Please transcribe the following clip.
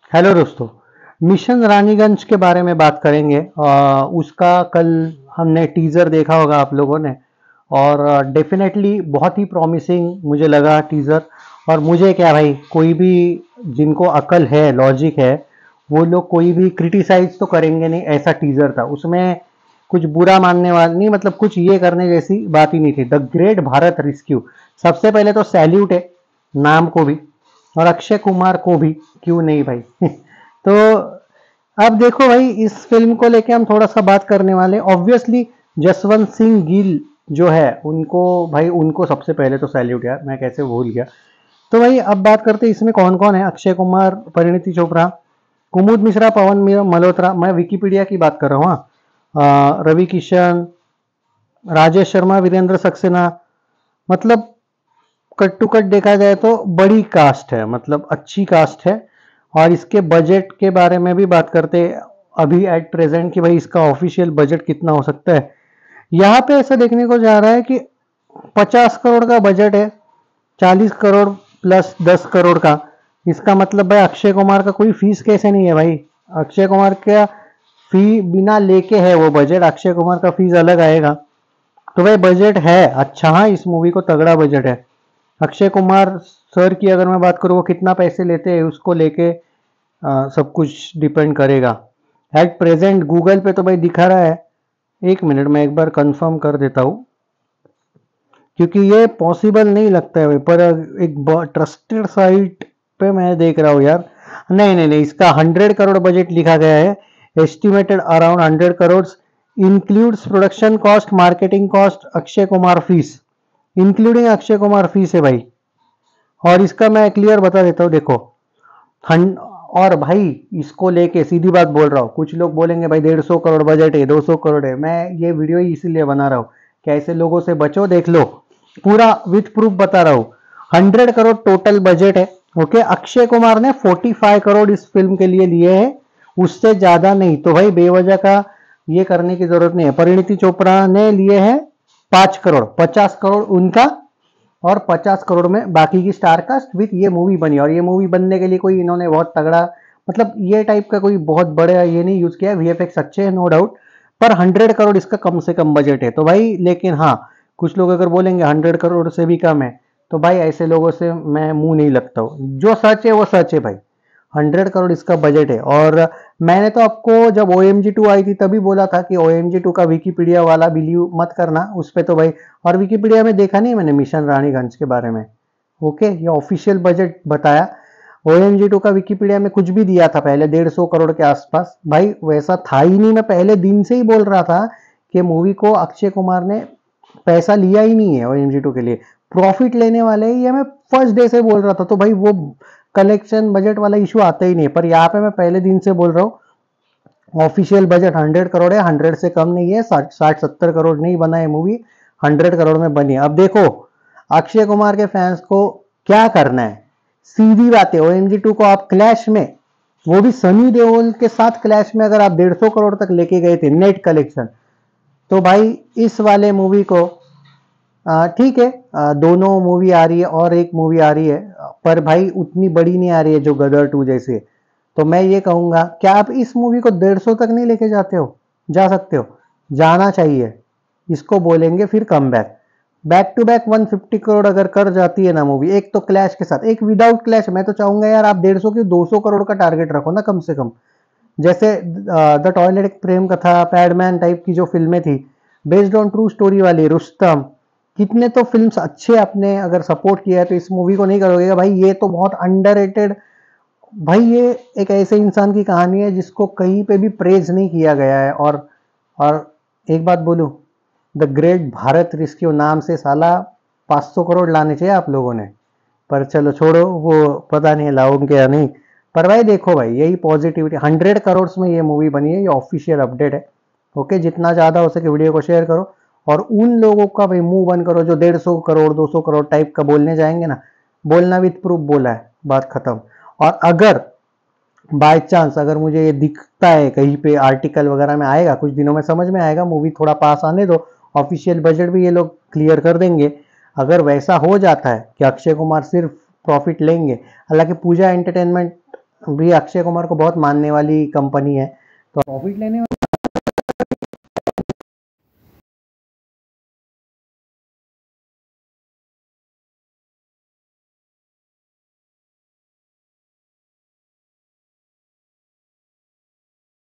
Hello दोस्तों। Mission Raniganj के बारे में बात करेंगे। उसका कल हमने टीज़र देखा होगा आप लोगों ने, और डेफिनेटली बहुत ही प्रॉमिसिंग मुझे लगा टीज़र। और मुझे क्या भाई, कोई भी जिनको अकल है, लॉजिक है, वो लोग कोई भी क्रिटिसाइज तो करेंगे नहीं। ऐसा टीज़र था, उसमें कुछ बुरा मानने वाला नहीं, मतलब कुछ ये करने जैसी बात ही नहीं थी। द ग्रेट भारत रेस्क्यू, सबसे पहले तो सैल्यूट है नाम को भी, और अक्षय कुमार को भी, क्यों नहीं भाई। तो अब देखो भाई, इस फिल्म को लेके हम थोड़ा सा बात करने वाले। ऑब्वियसली जसवंत सिंह गिल जो है, उनको भाई, उनको सबसे पहले तो सैल्यूट यार, मैं कैसे भूल गया। तो भाई अब बात करते हैं इसमें कौन कौन है। अक्षय कुमार, परिणीति चोपड़ा, कुमुद मिश्रा, पवन मल्होत्रा, मैं विकिपीडिया की बात कर रहा हूँ। रवि किशन, राजेश शर्मा, वीरेंद्र सक्सेना। मतलब कट टू कट देखा जाए तो बड़ी कास्ट है, मतलब अच्छी कास्ट है। और इसके बजट के बारे में भी बात करते हैं अभी एट प्रेजेंट, कि भाई इसका ऑफिशियल बजट कितना हो सकता है। यहाँ पे ऐसा देखने को जा रहा है कि 50 करोड़ का बजट है, 40 करोड़ प्लस 10 करोड़ का। इसका मतलब भाई अक्षय कुमार का कोई फीस कैसे नहीं है भाई। अक्षय कुमार का फी बिना लेके है वो बजट, अक्षय कुमार का फीस अलग आएगा। तो भाई बजट है अच्छा, हाँ इस मूवी को तगड़ा बजट है। अक्षय कुमार सर की अगर मैं बात करूँ, वो कितना पैसे लेते हैं उसको लेके सब कुछ डिपेंड करेगा। एट प्रेजेंट गूगल पे तो भाई दिखा रहा है, एक मिनट में एक बार कंफर्म कर देता हूँ, क्योंकि ये पॉसिबल नहीं लगता है भाई, पर एक ट्रस्टेड साइट पे मैं देख रहा हूँ यार। नहीं नहीं नहीं, इसका 100 करोड़ बजट लिखा गया है। Estimated around 100 crore, includes production cost, marketing cost, Akshay Kumar fees, including Akshay Kumar fees है भाई। और इसका मैं क्लियर बता देता हूँ, देखो। और भाई इसको लेके सीधी बात बोल रहा हूँ, कुछ लोग बोलेंगे भाई 150 करोड़ बजट है, 200 करोड़ है। मैं ये वीडियो ही इसीलिए बना रहा हूँ कि ऐसे लोगों से बचो। देख लो, पूरा विथ प्रूफ बता रहा हूँ। 100 करोड़ टोटल बजट है। ओके, अक्षय कुमार ने 45 करोड़ इस फिल्म के लिए लिए हैं, उससे ज्यादा नहीं। तो भाई बेवजह का ये करने की जरूरत नहीं है। परिणीति चोपड़ा ने लिए हैं 5 करोड़, 50 करोड़ उनका, और 50 करोड़ में बाकी की स्टार कास्ट विथ ये मूवी बनी। और ये मूवी बनने के लिए कोई इन्होंने बहुत तगड़ा, मतलब ये टाइप का कोई बहुत बड़ा ये नहीं यूज किया। वीएफएक्स अच्छे हैं नो डाउट, पर 100 करोड़ इसका कम से कम बजट है। तो भाई लेकिन हाँ, कुछ लोग अगर बोलेंगे 100 करोड़ से भी कम है, तो भाई ऐसे लोगों से मैं मुंह नहीं लगता हूँ। जो सच है वो सच है भाई। 100 करोड़ इसका बजट है। और मैंने तो आपको जब OMG 2 आई थी तभी बोला था कि OMG 2 का विकीपीडिया वाला बिलीव मत करना उस पर। तो भाई, और विकीपीडिया में देखा नहीं मैंने मिशन रानीगंज के बारे में। ओके, ये ऑफिशियल बजट बताया। OMG 2 का विकीपीडिया में कुछ भी दिया था पहले 150 करोड़ के आसपास, भाई वैसा था ही नहीं। मैं पहले दिन से ही बोल रहा था कि मूवी को अक्षय कुमार ने पैसा लिया ही नहीं है OMG 2 के लिए, प्रॉफिट लेने वाले ही। ये मैं फर्स्ट डे से बोल रहा था। तो भाई वो कलेक्शन बजट वाला इशू आता ही नहीं है। पर यहाँ पे मैं पहले दिन से बोल रहा हूँ, ऑफिशियल बजट 100 करोड़ है, 100 से कम नहीं है। 60-70 करोड़ नहीं बना है मूवी, 100 करोड़ में बनी है। अब देखो अक्षय कुमार के फैंस को क्या करना है, सीधी बात है। OMG 2 को आप क्लैश में, वो भी सनी देओल के साथ क्लैश में, अगर आप 150 करोड़ तक लेके गए थे नेट कलेक्शन, तो भाई इस वाले मूवी को ठीक है, दोनों मूवी आ रही है और एक मूवी आ रही है, पर भाई उतनी बड़ी नहीं आ रही है जो गदर 2 जैसे। तो मैं ये कहूंगा, क्या आप इस मूवी को 150 तक नहीं लेके जाते हो? जा सकते हो, जाना चाहिए। इसको बोलेंगे फिर come back. Back to back 150 crore अगर कर जाती है ना मूवी, एक तो क्लैश के साथ, एक विदाउट क्लैश। मैं तो चाहूंगा यार आप 150 की 200 करोड़ का टारगेट रखो ना कम से कम। जैसे द टॉयलेट प्रेम कथा, पैडमैन टाइप की जो फिल्में थी, बेस्ड ऑन ट्रू स्टोरी वाली, रुस्तम, कितने तो फिल्म्स अच्छे आपने अगर सपोर्ट किया है, तो इस मूवी को नहीं करोगे भाई? ये तो बहुत अंडररेटेड भाई। ये एक ऐसे इंसान की कहानी है जिसको कहीं पे भी प्रेज नहीं किया गया है। और एक बात बोलूं, द ग्रेट भारत रेस्क्यू नाम से साला 500 करोड़ लाने चाहिए आप लोगों ने। पर चलो छोड़ो, वो पता नहीं लाओगे या नहीं। पर भाई देखो भाई, यही पॉजिटिविटी। 100 करोड़ में ये मूवी बनी है, ये ऑफिशियल अपडेट है। ओके, जितना ज़्यादा हो सके वीडियो को शेयर करो। और उन लोगों का भाई मुंह बंद करो जो 150 करोड़ 200 करोड़ टाइप का बोलने जाएंगे ना। बोलना विथ प्रूफ बोला है, बात खत्म। और अगर बाय चांस अगर मुझे ये दिखता है कहीं पे आर्टिकल वगैरह में आएगा, कुछ दिनों में समझ में आएगा, मूवी थोड़ा पास आने दो, ऑफिशियल बजट भी ये लोग क्लियर कर देंगे। अगर वैसा हो जाता है कि अक्षय कुमार सिर्फ प्रॉफिट लेंगे, हालांकि पूजा एंटरटेनमेंट भी अक्षय कुमार को बहुत मानने वाली कंपनी है, तो प्रॉफिट लेने